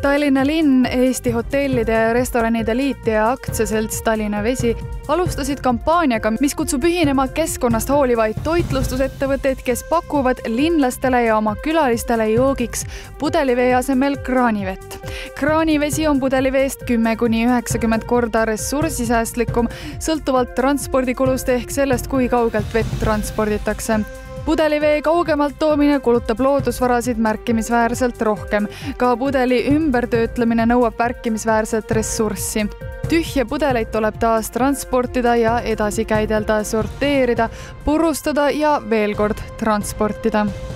Tallinna linn, Eesti hotellide ja restoranide liit ja aktsiaselts Tallinna Vesi alustasid kampaaniaga, mis kutsub ühinema keskkonnast hoolivaid toitlustusettevõtteid, kes pakuvad linlastele ja oma külalistele joogiks pudelivee asemel kraanivett. Kraanivesi on pudeliveest 10–90 korda ressursisäästlikum, sõltuvalt transpordikulust ehk sellest, kui kaugelt vett transporditakse. Pudelivee kaugemalt toomine kulutab loodusvarasid märkimisväärselt rohkem. Ka pudeli ümbertöötlemine nõuab märkimisväärset ressurssi. Tühje pudeleid tuleb taas transportida ja edasi käidelda, sorteerida, purustada ja veel kord transportida.